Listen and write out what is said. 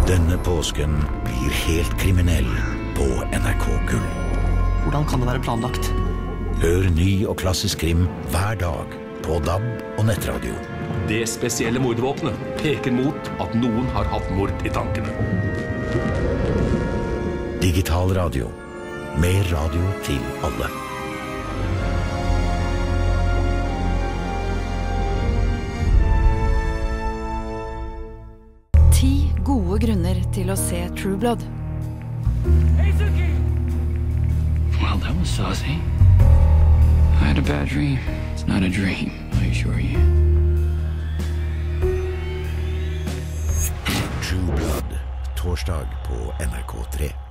Denne påsken blir helt kriminell på NRK Gull. Hvordan kan det være planlagt? Hør ny og klassisk krim hver dag på DAB og nettradio. Det spesielle mordvåpenet peker mot at noen har hatt mord i tankene. Digital radio. Mer radio til alle. Gode grunner til å se True Blood. Well, that was saucy. I had a bad dream. It's not a dream, I assure you. True Blood, torsdag på NRK3.